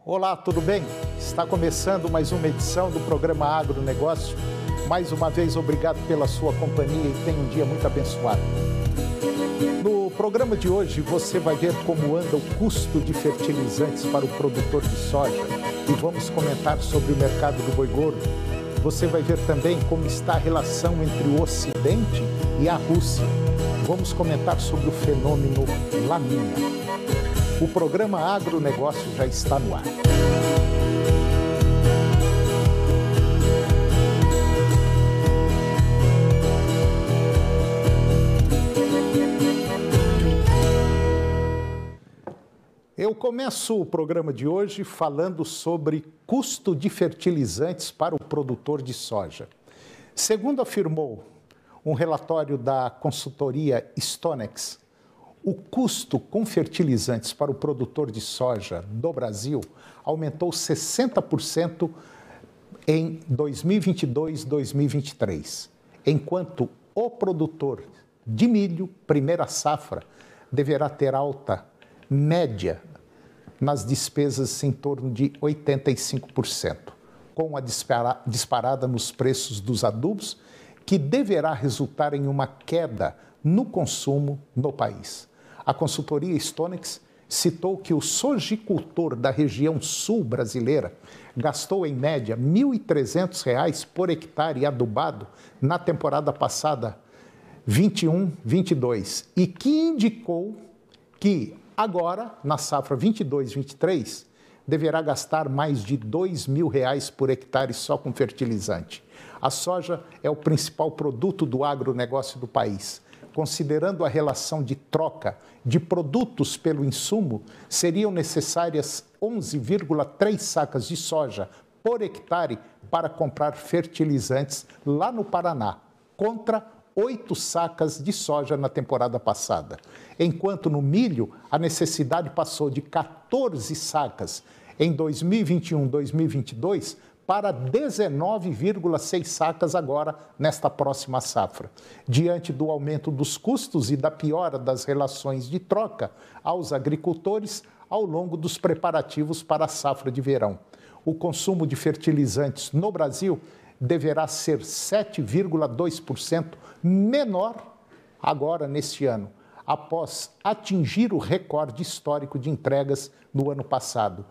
Olá, tudo bem? Está começando mais uma edição do programa Agronegócio. Mais uma vez, obrigado pela sua companhia e tenha um dia muito abençoado. No programa de hoje, você vai ver como anda o custo de fertilizantes para o produtor de soja e vamos comentar sobre o mercado do boi gordo. Você vai ver também como está a relação entre o Ocidente e a Rússia. Vamos comentar sobre o fenômeno Laninha. O programa Agronegócio já está no ar. Eu começo o programa de hoje falando sobre custo de fertilizantes para o produtor de soja. Segundo afirmou um relatório da consultoria Stonex, o custo com fertilizantes para o produtor de soja do Brasil aumentou 60% em 2022-2023, enquanto o produtor de milho, primeira safra, deverá ter alta média nas despesas em torno de 85%, com a disparada nos preços dos adubos, que deverá resultar em uma queda no consumo no país. A consultoria Stonex citou que o sojicultor da região sul brasileira gastou em média R$ 1.300 por hectare adubado na temporada passada 21-22 e que indicou que agora, na safra 22-23, deverá gastar mais de R$ 2.000 por hectare só com fertilizante. A soja é o principal produto do agronegócio do país. Considerando a relação de troca de produtos pelo insumo, seriam necessárias 11,3 sacas de soja por hectare para comprar fertilizantes lá no Paraná, contra 8 sacas de soja na temporada passada. Enquanto no milho, a necessidade passou de 14 sacas em 2021-2022 para 19,6 sacas agora nesta próxima safra. Diante do aumento dos custos e da piora das relações de troca aos agricultores ao longo dos preparativos para a safra de verão. O consumo de fertilizantes no Brasil deverá ser 7,2% menor agora neste ano, após atingir o recorde histórico de entregas no ano passado.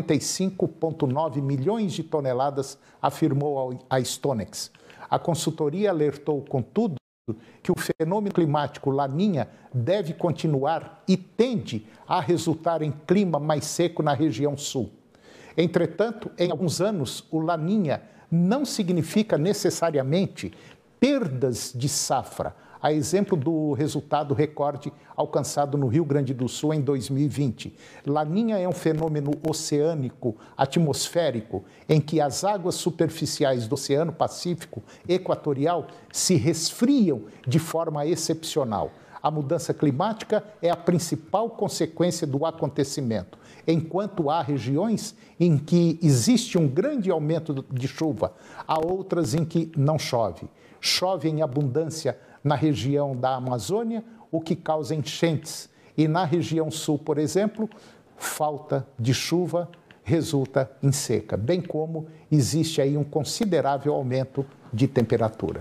45,9 milhões de toneladas, afirmou a Stonex. A consultoria alertou, contudo, que o fenômeno climático Laninha deve continuar e tende a resultar em clima mais seco na região sul. Entretanto, em alguns anos, o Laninha não significa necessariamente perdas de safra, a exemplo do resultado recorde alcançado no Rio Grande do Sul em 2020. Laninha é um fenômeno oceânico, atmosférico, em que as águas superficiais do Oceano Pacífico Equatorial se resfriam de forma excepcional. A mudança climática é a principal consequência do acontecimento, enquanto há regiões em que existe um grande aumento de chuva, há outras em que não chove. Chove em abundância na região da Amazônia, o que causa enchentes. E na região sul, por exemplo, falta de chuva resulta em seca, bem como existe aí um considerável aumento de temperatura.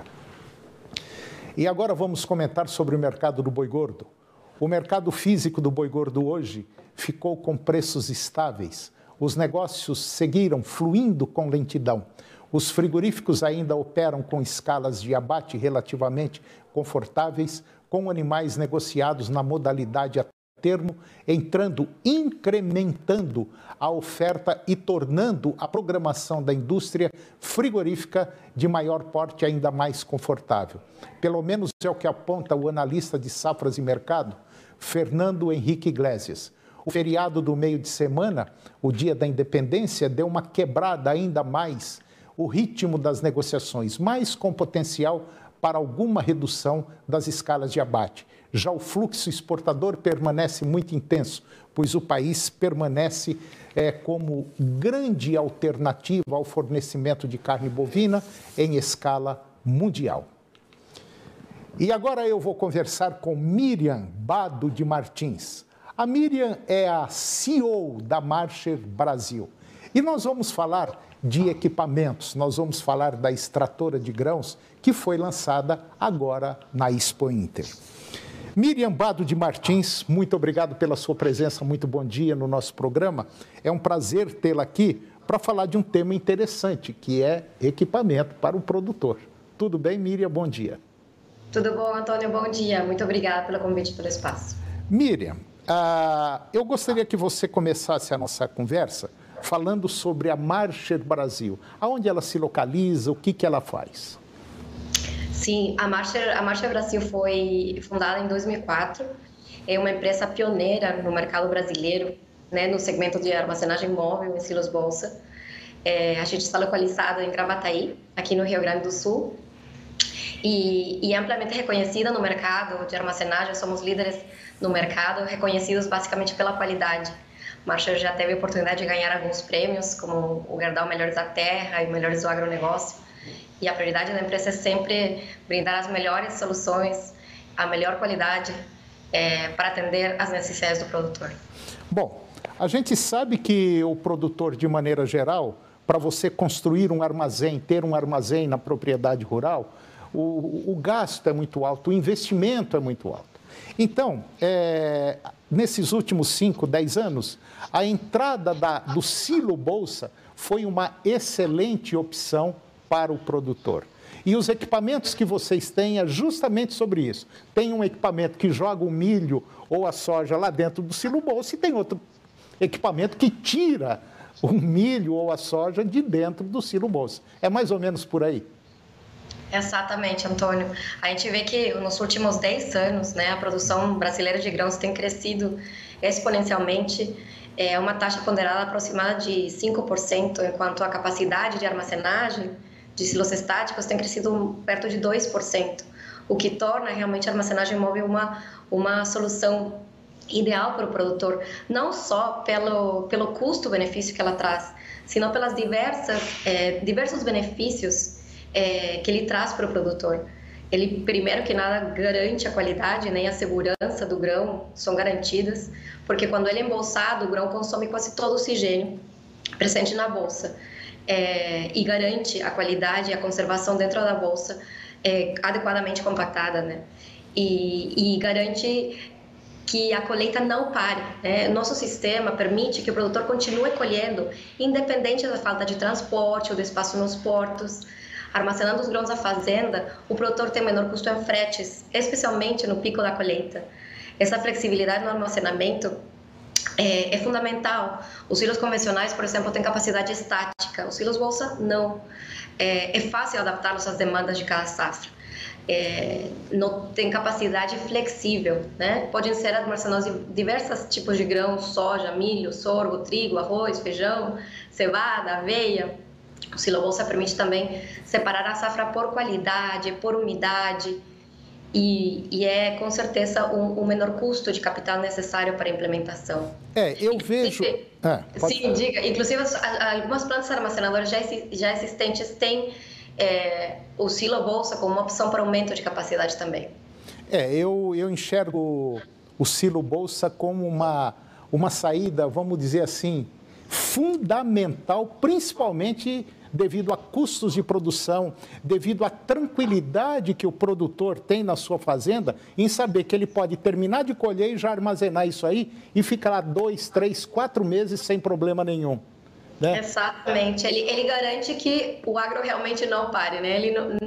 E agora vamos comentar sobre o mercado do boi gordo. O mercado físico do boi gordo hoje ficou com preços estáveis. Os negócios seguiram fluindo com lentidão. Os frigoríficos ainda operam com escalas de abate relativamente confortáveis, com animais negociados na modalidade a termo, incrementando a oferta e tornando a programação da indústria frigorífica de maior porte ainda mais confortável. Pelo menos é o que aponta o analista de safras e mercado, Fernando Henrique Iglesias. O feriado do meio de semana, o Dia da Independência, deu uma quebrada ainda mais o ritmo das negociações, mas com potencial para alguma redução das escalas de abate. Já o fluxo exportador permanece muito intenso, pois o país permanece como grande alternativa ao fornecimento de carne bovina em escala mundial. E agora eu vou conversar com Miriam Bado de Martins, A Miriam é a CEO da Marcher Brasil. E nós vamos falar de equipamentos, nós vamos falar da extratora de grãos que foi lançada agora na Expo Inter. Miriam Bado de Martins, muito obrigado pela sua presença, muito bom dia no nosso programa. É um prazer tê-la aqui para falar de um tema interessante, que é equipamento para o produtor. Tudo bem, Miriam? Bom dia. Tudo bom, Antônio? Bom dia. Muito obrigada pelo convite e pelo espaço. Miriam, eu gostaria que você começasse a nossa conversa falando sobre a Marcher Brasil. Aonde ela se localiza, o que ela faz? Sim, a Marcher Brasil foi fundada em 2004. É uma empresa pioneira no mercado brasileiro, né, no segmento de armazenagem móvel em silos bolsa. A gente está localizado em Gravataí, aqui no Rio Grande do Sul, e amplamente reconhecida no mercado de armazenagem. Somos líderes no mercado, reconhecidos basicamente pela qualidade. Marcher já teve a oportunidade de ganhar alguns prêmios, como o Gerdau Melhores da Terra e Melhores do Agronegócio. E a prioridade da empresa é sempre brindar as melhores soluções, a melhor qualidade para atender às necessidades do produtor. Bom, a gente sabe que o produtor, de maneira geral, para você construir um armazém, ter um armazém na propriedade rural, o gasto é muito alto, o investimento é muito alto. Então, nesses últimos 5, 10 anos, a entrada do silo bolsa foi uma excelente opção para o produtor. E os equipamentos que vocês têm é justamente sobre isso. Tem um equipamento que joga o milho ou a soja lá dentro do silo bolsa e tem outro equipamento que tira o milho ou a soja de dentro do silo bolsa. É mais ou menos por aí? Exatamente, Antônio. A gente vê que nos últimos 10 anos, né, a produção brasileira de grãos tem crescido exponencialmente, uma taxa ponderada aproximada de 5%, enquanto a capacidade de armazenagem de silos estáticos tem crescido perto de 2%, o que torna realmente a armazenagem móvel uma solução ideal para o produtor, não só pelo custo-benefício que ela traz, sino pelas diversos benefícios que ele traz para o produtor. Ele, primeiro que nada, garante a qualidade, né, e a segurança do grão são garantidas, porque quando ele é embolsado, o grão consome quase todo o oxigênio presente na bolsa, e garante a qualidade e a conservação dentro da bolsa adequadamente compactada, né, e garante que a colheita não pare, né? Nosso sistema permite que o produtor continue colhendo, independente da falta de transporte ou do espaço nos portos. Armazenando os grãos à fazenda, o produtor tem menor custo em fretes, especialmente no pico da colheita. Essa flexibilidade no armazenamento é fundamental. Os silos convencionais, por exemplo, têm capacidade estática, os silos bolsa não. É fácil adaptá-los às demandas de cada safra. Não tem capacidade flexível, né? Podem ser armazenados diversos tipos de grãos, soja, milho, sorgo, trigo, arroz, feijão, cevada, aveia. O silo bolsa permite também separar a safra por qualidade, por umidade e é com certeza o menor custo de capital necessário para a implementação. Eu vejo... Sim, diga. Inclusive, algumas plantas armazenadoras já existentes têm o silo bolsa como uma opção para aumento de capacidade também. Eu enxergo o silo bolsa como uma saída, vamos dizer assim, fundamental, principalmente devido a custos de produção, devido à tranquilidade que o produtor tem na sua fazenda em saber que ele pode terminar de colher e já armazenar isso aí e ficar lá 2, 3, 4 meses sem problema nenhum. Né? Exatamente. Ele garante que o agro realmente não pare, né?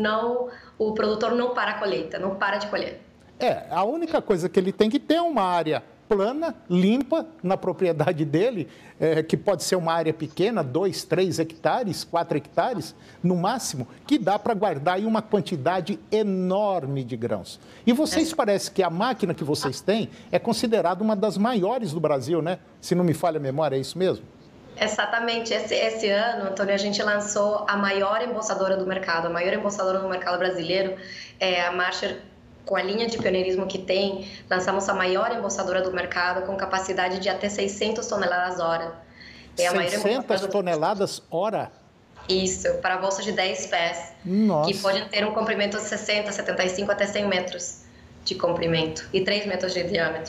O produtor não para a colheita, não para de colher. A única coisa que ele tem que ter é uma área plana, limpa na propriedade dele, que pode ser uma área pequena, 2, 3 hectares, 4 hectares, no máximo, que dá para guardar aí uma quantidade enorme de grãos. E vocês parece que a máquina que vocês têm é considerada uma das maiores do Brasil, né? Se não me falha a memória, é isso mesmo? Exatamente. Esse ano, Antônio, a gente lançou a maior embolsadora do mercado. A maior embolsadora do mercado brasileiro é a Marcher, com a linha de pioneirismo que tem. Lançamos a maior embolsadora do mercado com capacidade de até 600 toneladas hora. 600 toneladas hora? Isso, para bolsas de 10 pés. Nossa. Que podem ter um comprimento de 60, 75 até 100 metros de comprimento e 3 metros de diâmetro.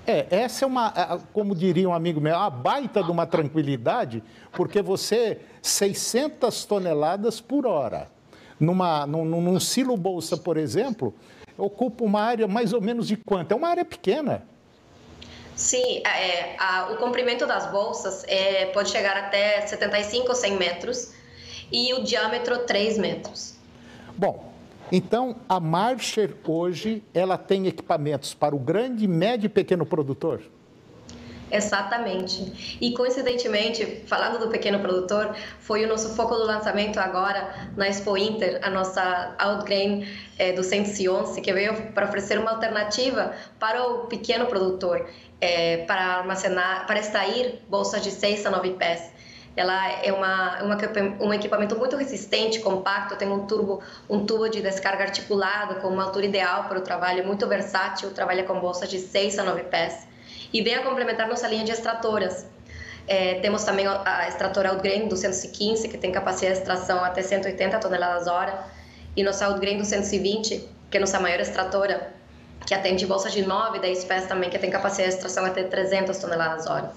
Essa é como diria um amigo meu, uma baita de uma tranquilidade, porque 600 toneladas por hora, num silo bolsa, por exemplo, ocupa uma área mais ou menos de quanto? É uma área pequena. Sim, o comprimento das bolsas pode chegar até 75 ou 100 metros e o diâmetro 3 metros. Bom, então a Marsher hoje ela tem equipamentos para o grande, médio e pequeno produtor? Exatamente. E coincidentemente, falando do pequeno produtor, foi o nosso foco do lançamento agora na Expo Inter, a nossa Outgrain 211, que veio para oferecer uma alternativa para o pequeno produtor, para armazenar, para extrair bolsas de 6 a 9 pés. Ela é um equipamento muito resistente, compacto, tem um tubo de descarga articulado com uma altura ideal para o trabalho, muito versátil, trabalha com bolsas de 6 a 9 pés. E vem a complementar nossa linha de extratoras. Temos também a extratora Outgrain 215, que tem capacidade de extração até 180 toneladas hora, e nossa Outgrain 220, que é nossa maior extratora, que atende bolsas de 9 e 10 pés também, que tem capacidade de extração até 300 toneladas hora.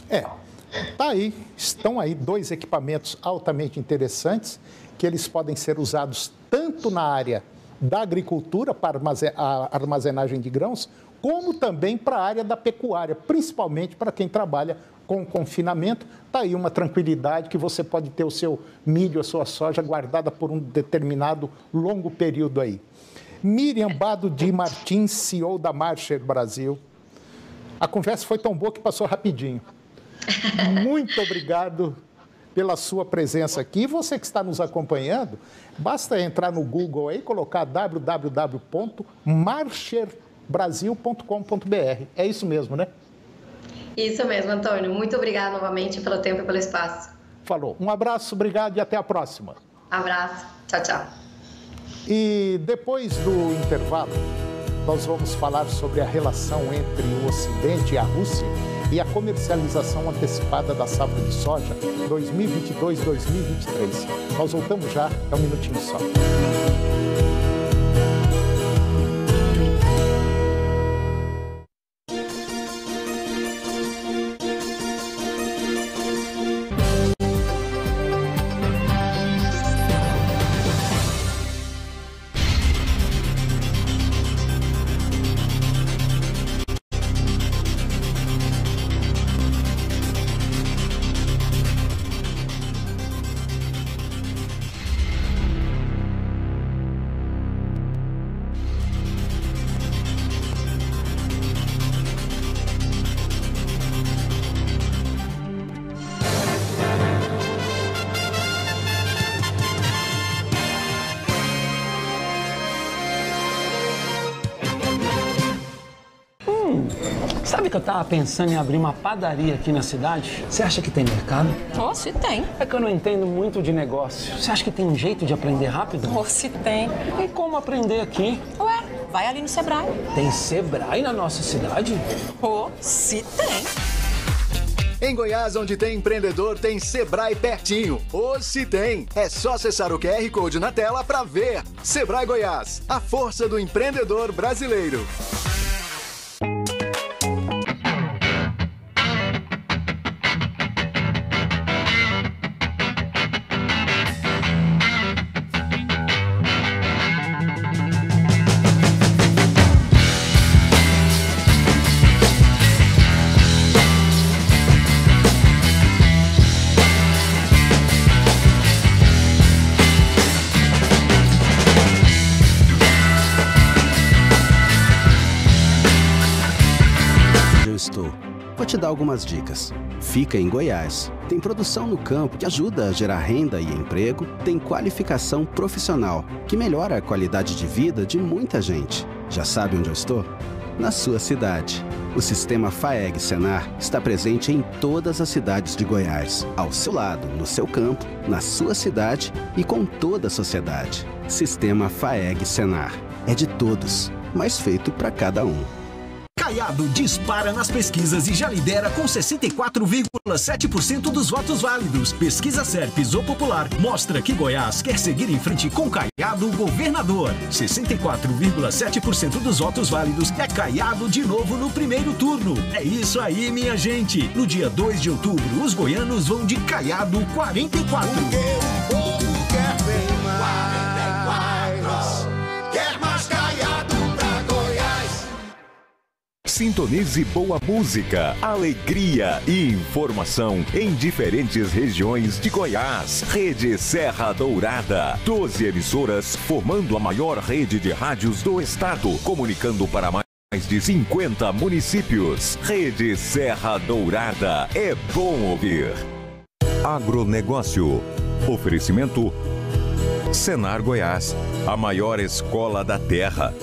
Estão aí 2 equipamentos altamente interessantes, que eles podem ser usados tanto na área da agricultura para a armazenagem de grãos, como também para a área da pecuária, principalmente para quem trabalha com confinamento. Está aí uma tranquilidade que você pode ter o seu milho, a sua soja guardada por um determinado longo período aí. Miriam Bado de Martins, CEO da Marsher Brasil. A conversa foi tão boa que passou rapidinho. Muito obrigado pela sua presença aqui. Você que está nos acompanhando, basta entrar no Google aí e colocar www.marsherbrasil.com.br. É isso mesmo, né? Isso mesmo, Antônio. Muito obrigado novamente pelo tempo e pelo espaço. Falou. Um abraço, obrigado e até a próxima. Abraço. Tchau, tchau. E depois do intervalo, nós vamos falar sobre a relação entre o Ocidente e a Rússia e a comercialização antecipada da safra de soja 2022-2023. Nós voltamos já, é um minutinho só. Sabe que eu tava pensando em abrir uma padaria aqui na cidade? Você acha que tem mercado? Oh, se tem. É que eu não entendo muito de negócio. Você acha que tem um jeito de aprender rápido? Oh, se tem. E como aprender aqui? Ué, vai ali no Sebrae. Tem Sebrae na nossa cidade? Oh, se tem. Em Goiás, onde tem empreendedor, tem Sebrae pertinho. Ou se tem. É só acessar o QR Code na tela para ver. Sebrae Goiás, a força do empreendedor brasileiro. Vou te dar algumas dicas. Fica em Goiás. Tem produção no campo que ajuda a gerar renda e emprego. Tem qualificação profissional que melhora a qualidade de vida de muita gente. Já sabe onde eu estou? Na sua cidade. O sistema FAEG Senar está presente em todas as cidades de Goiás. Ao seu lado, no seu campo, na sua cidade e com toda a sociedade. Sistema FAEG Senar. É de todos, mas feito para cada um. Caiado dispara nas pesquisas e já lidera com 64,7% dos votos válidos. Pesquisa Serpes ou Popular mostra que Goiás quer seguir em frente com Caiado governador. 64,7% dos votos válidos é Caiado de novo no primeiro turno. É isso aí, minha gente. No dia 2 de outubro, os goianos vão de Caiado 44. Porque o povo quer bem mais. Quer mais Caiado pra Goiás. Sintonize boa música, alegria e informação em diferentes regiões de Goiás. Rede Serra Dourada. 12 emissoras formando a maior rede de rádios do estado, comunicando para mais de 50 municípios. Rede Serra Dourada. É bom ouvir. Agronegócio. Oferecimento Senar Goiás, a maior escola da terra.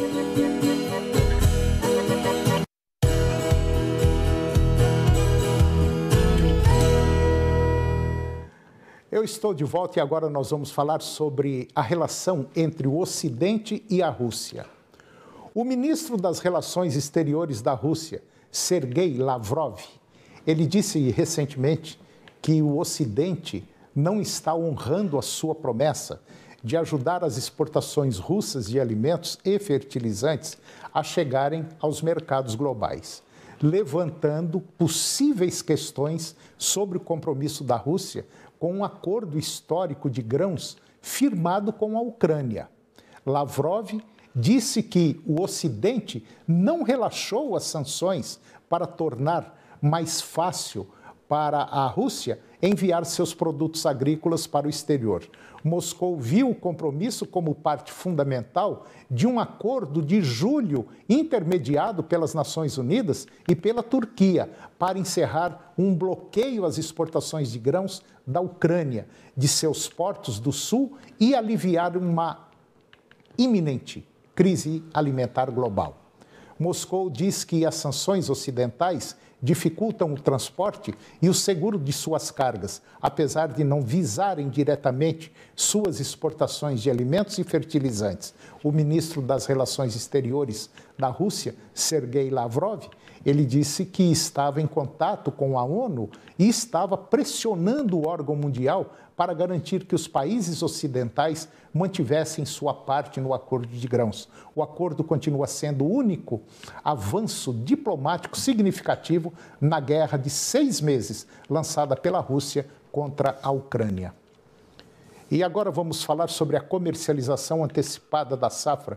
Eu estou de volta e agora nós vamos falar sobre a relação entre o Ocidente e a Rússia. O ministro das Relações Exteriores da Rússia, Sergei Lavrov, ele disse recentemente que o Ocidente não está honrando a sua promessa de ajudar as exportações russas de alimentos e fertilizantes a chegarem aos mercados globais, levantando possíveis questões sobre o compromisso da Rússia com um acordo histórico de grãos firmado com a Ucrânia. Lavrov disse que o Ocidente não relaxou as sanções para tornar mais fácil para a Rússia enviar seus produtos agrícolas para o exterior. Moscou viu o compromisso como parte fundamental de um acordo de julho intermediado pelas Nações Unidas e pela Turquia para encerrar um bloqueio às exportações de grãos da Ucrânia, de seus portos do sul e aliviar uma iminente crise alimentar global. Moscou diz que as sanções ocidentais dificultam o transporte e o seguro de suas cargas, apesar de não visarem diretamente suas exportações de alimentos e fertilizantes. O ministro das Relações Exteriores da Rússia, Sergei Lavrov, ele disse que estava em contato com a ONU e estava pressionando o órgão mundial para garantir que os países ocidentais mantivessem sua parte no acordo de grãos. O acordo continua sendo o único avanço diplomático significativo na guerra de 6 meses lançada pela Rússia contra a Ucrânia. E agora vamos falar sobre a comercialização antecipada da safra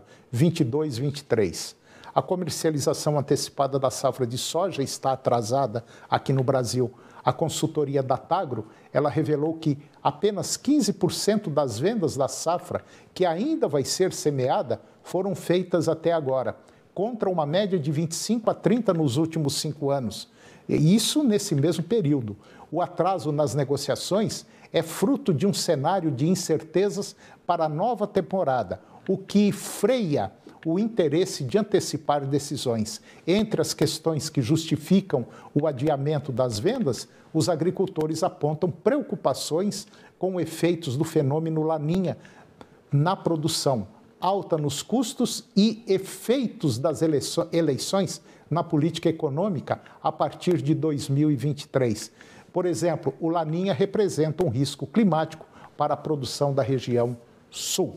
22-23. A comercialização antecipada da safra de soja está atrasada aqui no Brasil. A consultoria Datagro, ela revelou que apenas 15% das vendas da safra que ainda vai ser semeada foram feitas até agora, contra uma média de 25 a 30 nos últimos 5 anos. E isso nesse mesmo período. O atraso nas negociações é fruto de um cenário de incertezas para a nova temporada, o que freia o interesse de antecipar decisões. Entre as questões que justificam o adiamento das vendas, os agricultores apontam preocupações com efeitos do fenômeno Laninha na produção, alta nos custos e efeitos das eleições na política econômica a partir de 2023. Por exemplo, o Laninha representa um risco climático para a produção da região sul.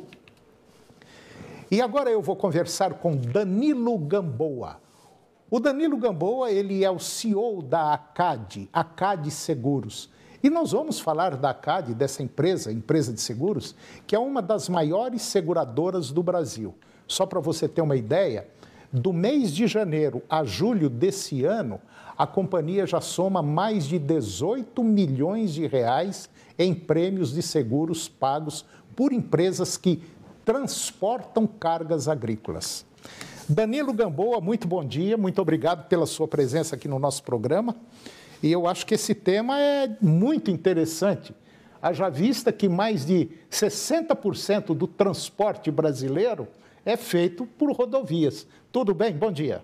E agora eu vou conversar com Danilo Gamboa. O Danilo Gamboa, ele é o CEO da ACAD Seguros. E nós vamos falar da ACAD, dessa empresa de seguros, que é uma das maiores seguradoras do Brasil. Só para você ter uma ideia, do mês de janeiro a julho desse ano, a companhia já soma mais de 18 milhões de reais em prêmios de seguros pagos por empresas que transportam cargas agrícolas. Danilo Gamboa, muito bom dia, muito obrigado pela sua presença aqui no nosso programa. E eu acho que esse tema é muito interessante, haja vista que mais de 60% do transporte brasileiro é feito por rodovias. Tudo bem? Bom dia.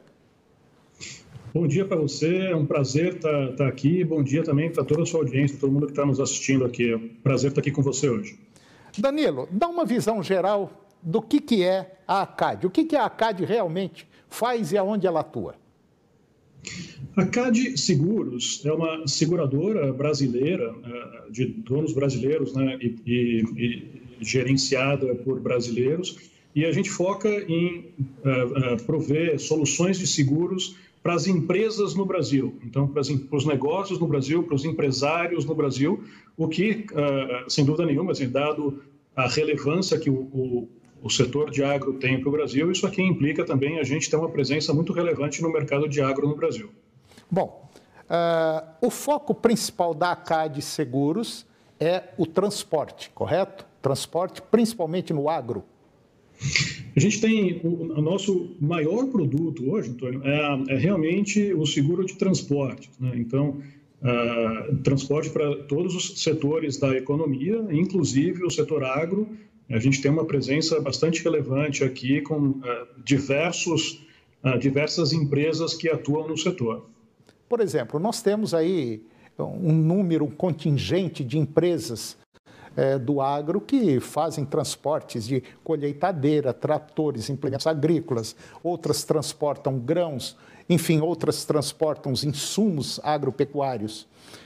Bom dia para você, é um prazer estar aqui. Bom dia também para toda a sua audiência, todo mundo que está nos assistindo aqui. É um prazer estar aqui com você hoje. Danilo, dá uma visão geral do que é a ACAD. O que a ACAD realmente faz e aonde ela atua? A CAD Seguros é uma seguradora brasileira, de donos brasileiros, né, e gerenciada por brasileiros, e a gente foca em prover soluções de seguros para as empresas no Brasil, então para os negócios no Brasil, para os empresários no Brasil, o que, sem dúvida nenhuma, assim, dado a relevância que o setor de agro tem para o Brasil, isso aqui implica também a gente ter uma presença muito relevante no mercado de agro no Brasil. Bom, o foco principal da CAD Seguros é o transporte, correto? Transporte, principalmente no agro. A gente tem o nosso maior produto hoje, Antônio, é realmente o seguro de transporte, né? Então, transporte para todos os setores da economia, inclusive o setor agro. A gente tem uma presença bastante relevante aqui com diversas empresas que atuam no setor. Por exemplo, nós temos aí um contingente de empresas do agro que fazem transportes de colheitadeira, tratores, implementos agrícolas, outras transportam grãos, enfim, outras transportam os insumos agropecuários.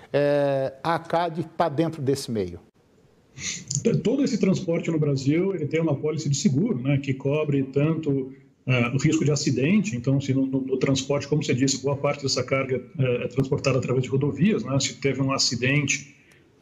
A CAD está dentro desse meio. Todo esse transporte no Brasil ele tem uma apólice de seguro, né, que cobre tanto o risco de acidente, então se no transporte, como você disse, boa parte dessa carga é transportada através de rodovias, né, se teve um acidente,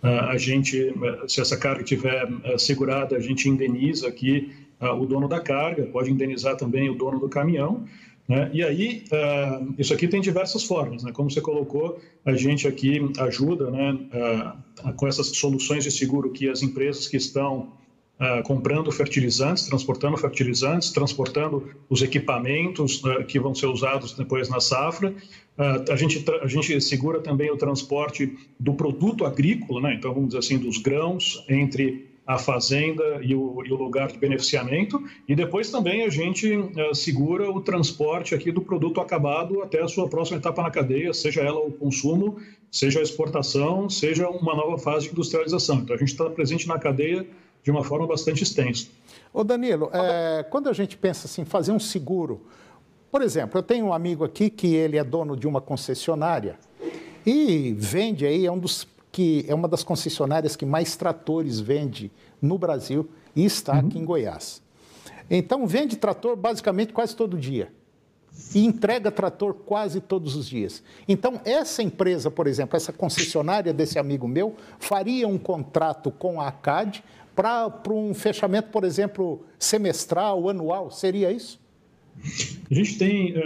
se essa carga estiver segurada, a gente indeniza aqui o dono da carga, pode indenizar também o dono do caminhão, né? E aí, isso aqui tem diversas formas, né? Como você colocou, a gente aqui ajuda, né, com essas soluções de seguro que as empresas que estão comprando fertilizantes, transportando os equipamentos que vão ser usados depois na safra. A gente segura também o transporte do produto agrícola, né? Então, vamos dizer assim, dos grãos entre a fazenda e o lugar de beneficiamento, e depois também a gente segura o transporte aqui do produto acabado até a sua próxima etapa na cadeia, seja ela o consumo, seja a exportação, seja uma nova fase de industrialização. Então, a gente está presente na cadeia de uma forma bastante extensa. Ô Danilo, quando a gente pensa assim, fazer um seguro, por exemplo, eu tenho um amigo aqui que ele é dono de uma concessionária e vende aí, é uma das concessionárias que mais tratores vende no Brasil e está aqui em Goiás. Então, vende trator basicamente quase todo dia e entrega trator quase todos os dias. Então, essa empresa, por exemplo, essa concessionária desse amigo meu, faria um contrato com a CAD para um fechamento, por exemplo, semestral, anual, seria isso? A gente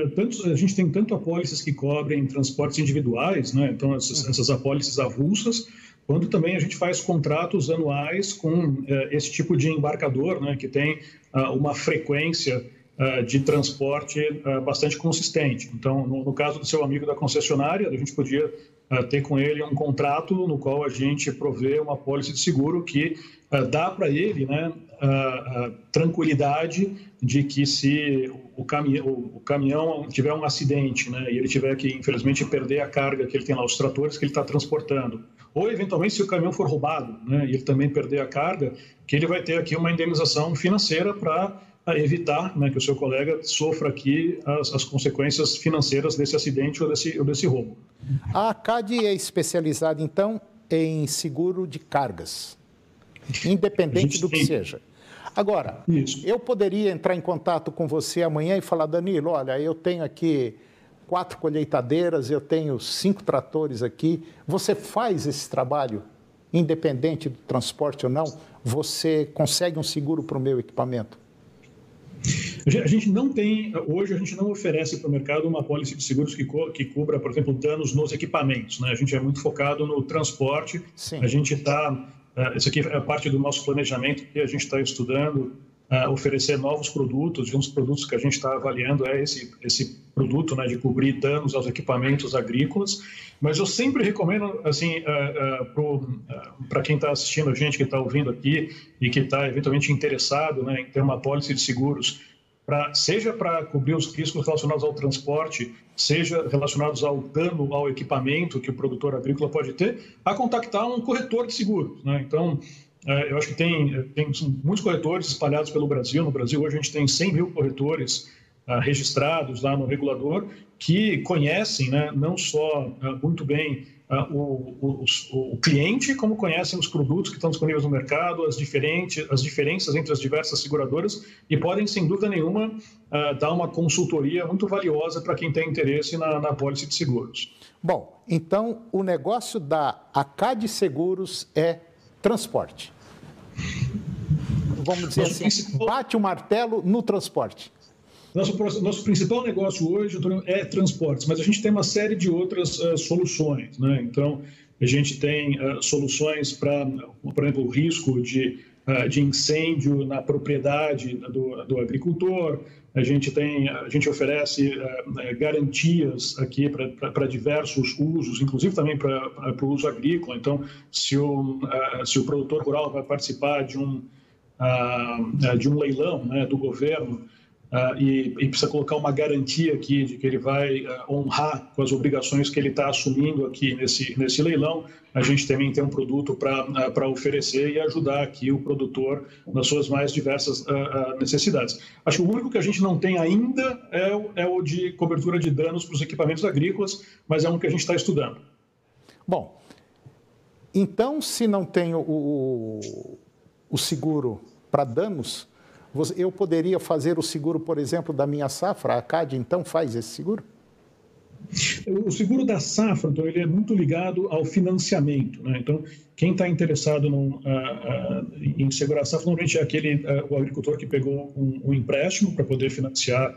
tem tanto apólices que cobrem transportes individuais, né? Então essas apólices avulsas, quanto também a gente faz contratos anuais com esse tipo de embarcador, né? Que tem uma frequência de transporte bastante consistente. Então, no caso do seu amigo da concessionária, a gente podia ter com ele um contrato no qual a gente provê uma apólice de seguro que dá para ele, né, a tranquilidade de que se o caminhão tiver um acidente, né, e ele tiver que, infelizmente, perder a carga que ele tem lá, os tratores que ele está transportando, ou, eventualmente, se o caminhão for roubado, né, e ele também perder a carga, que ele vai ter aqui uma indenização financeira para evitar, né, que o seu colega sofra aqui as consequências financeiras desse acidente ou desse roubo. A CAD é especializada, então, em seguro de cargas, independente do que seja. Agora, eu poderia entrar em contato com você amanhã e falar, Danilo, olha, eu tenho aqui 4 colheitadeiras, eu tenho 5 tratores aqui. Você faz esse trabalho, independente do transporte ou não? Você consegue um seguro para o meu equipamento? A gente não tem, hoje a gente não oferece para o mercado uma apólice de seguros que cubra, por exemplo, danos nos equipamentos, né? A gente é muito focado no transporte. Sim. A gente está, isso aqui é parte do nosso planejamento que a gente está estudando, oferecer novos produtos, e um dos produtos que a gente está avaliando é esse produto, né, de cobrir danos aos equipamentos agrícolas. Mas eu sempre recomendo, assim, para quem está assistindo a gente, que está ouvindo aqui e que está eventualmente interessado, né, em ter uma apólice de seguros, seja para cobrir os riscos relacionados ao transporte, seja relacionados ao dano ao equipamento que o produtor agrícola pode ter, a contactar um corretor de seguros, né? Então, eu acho que tem muitos corretores espalhados pelo Brasil. No Brasil, hoje, a gente tem 100 mil corretores registrados lá no regulador, que conhecem, né, não só muito bem o cliente, como conhecem os produtos que estão disponíveis no mercado, as diferenças entre as diversas seguradoras, e podem, sem dúvida nenhuma, dar uma consultoria muito valiosa para quem tem interesse na apólice de seguros. Bom, então o negócio da ACAD Seguros é transporte. Vamos dizer assim, bate o martelo no transporte. Nosso principal negócio hoje, Antônio, é transportes, mas a gente tem uma série de outras soluções, né? Então, a gente tem soluções para, por exemplo, o risco de incêndio na propriedade do agricultor. A gente oferece garantias aqui para diversos usos, inclusive também para o uso agrícola. Então, se o produtor rural vai participar de um leilão, né, do governo, e precisa colocar uma garantia aqui de que ele vai honrar com as obrigações que ele está assumindo aqui nesse leilão, a gente também tem um produto para oferecer e ajudar aqui o produtor nas suas mais diversas necessidades. Acho que o único que a gente não tem ainda é o de cobertura de danos para os equipamentos agrícolas, mas é um que a gente está estudando. Bom, então, se não tem o seguro para danos, eu poderia fazer o seguro, por exemplo, da minha safra? A ACAD, então, faz esse seguro? O seguro da safra, então, ele é muito ligado ao financiamento, né? Então, quem está interessado em segurar a safra, normalmente é o agricultor que pegou um empréstimo para poder financiar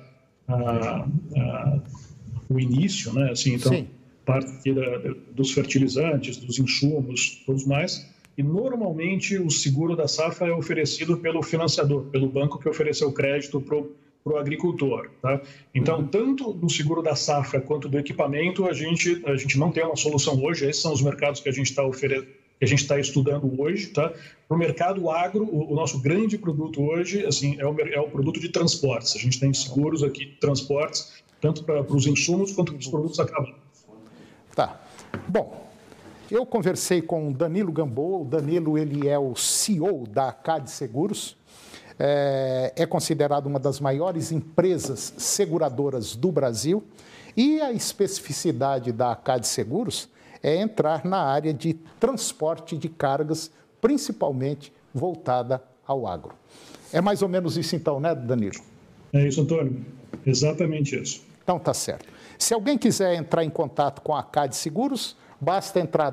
o início, né? Assim, então, sim, parte aqui dos fertilizantes, dos insumos, todos mais. E, normalmente, o seguro da safra é oferecido pelo financiador, pelo banco que ofereceu o crédito para o agricultor. Tá? Então, tanto no seguro da safra quanto do equipamento, a gente não tem uma solução hoje. Esses são os mercados que a gente está estudando hoje. Tá? Para o mercado agro, o nosso grande produto hoje assim, é o produto de transportes. A gente tem seguros aqui de transportes, tanto para os insumos quanto para os produtos acabados. Tá. Bom, eu conversei com o Danilo Gamboa. O Danilo, ele é o CEO da ACAD Seguros. É considerado uma das maiores empresas seguradoras do Brasil. E a especificidade da ACAD Seguros é entrar na área de transporte de cargas, principalmente voltada ao agro. É mais ou menos isso então, né, Danilo? É isso, Antônio. Exatamente isso. Então, tá certo. Se alguém quiser entrar em contato com a ACAD Seguros, basta entrar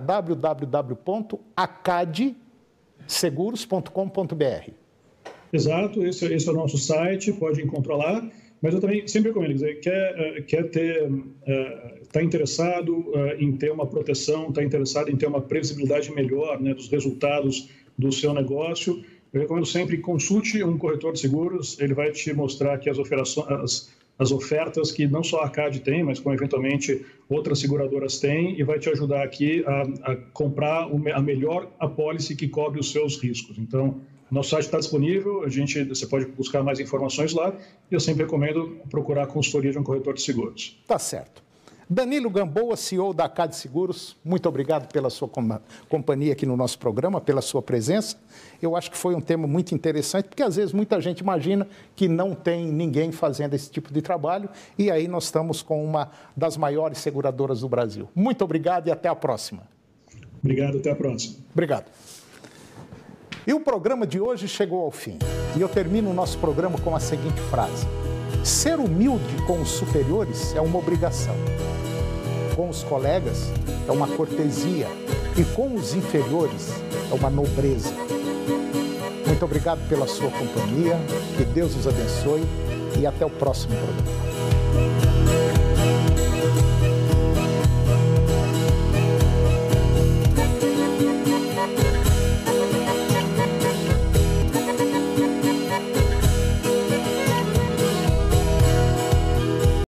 www.acadseguros.com.br. Exato, esse é o nosso site, pode encontrar lá. Mas eu também sempre recomendo, está interessado em ter uma proteção, está interessado em ter uma previsibilidade melhor, né, dos resultados do seu negócio, eu recomendo sempre consulte um corretor de seguros. Ele vai te mostrar aqui as ofertas que não só a ACAD tem, mas como eventualmente outras seguradoras têm, e vai te ajudar aqui a comprar a melhor apólice que cobre os seus riscos. Então, nosso site está disponível, você pode buscar mais informações lá, e eu sempre recomendo procurar a consultoria de um corretor de seguros. Tá certo. Danilo Gamboa, CEO da ACAD Seguros, muito obrigado pela sua companhia aqui no nosso programa, pela sua presença. Eu acho que foi um tema muito interessante, porque às vezes muita gente imagina que não tem ninguém fazendo esse tipo de trabalho, e aí nós estamos com uma das maiores seguradoras do Brasil. Muito obrigado e até a próxima. Obrigado, até a próxima. Obrigado. E o programa de hoje chegou ao fim. E eu termino o nosso programa com a seguinte frase: ser humilde com os superiores é uma obrigação. Com os colegas é uma cortesia. E com os inferiores é uma nobreza. Muito obrigado pela sua companhia. Que Deus os abençoe. E até o próximo programa.